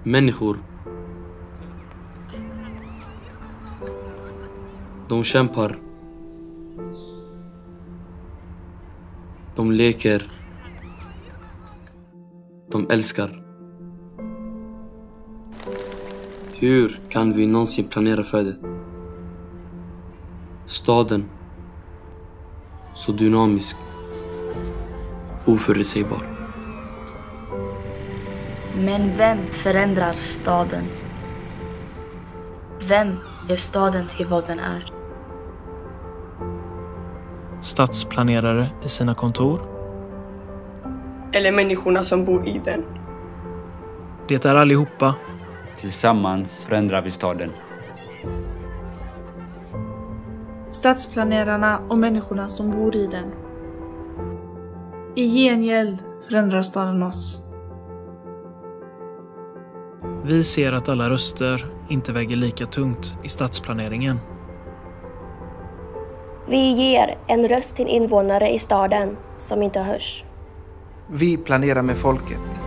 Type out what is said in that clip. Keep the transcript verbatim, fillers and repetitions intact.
Människor. De kämpar. De leker. De älskar. Hur kan vi någonsin planera för det? Staden. Så dynamisk. Oförutsägbar. Men vem förändrar staden? Vem gör staden till vad den är? Stadsplanerare i sina kontor. Eller människorna som bor i den. Det är allihopa. Tillsammans förändrar vi staden. Stadsplanerarna och människorna som bor i den. I gengäld förändrar staden oss. Vi ser att alla röster inte väger lika tungt i stadsplaneringen. Vi ger en röst till invånare i staden som inte hörs. Vi planerar med folket.